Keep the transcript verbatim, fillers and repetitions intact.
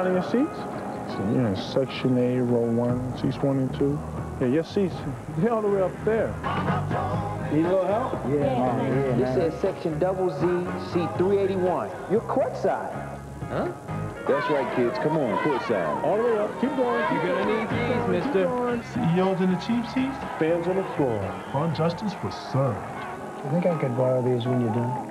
finding your seats? So you're in section A, row one, seats one and two. Yeah, your seats, they're all the way up there. Need a little help? Yeah, yeah, man. This says section double Z, seat three eighty-one. You're courtside. Huh? That's right, kids. Come on, courtside. All the way up. Keep going. Keep You're gonna need these, mister. C E Os in the cheap seats, fans on the floor. Unjustice was served. I think I could borrow these when you're done.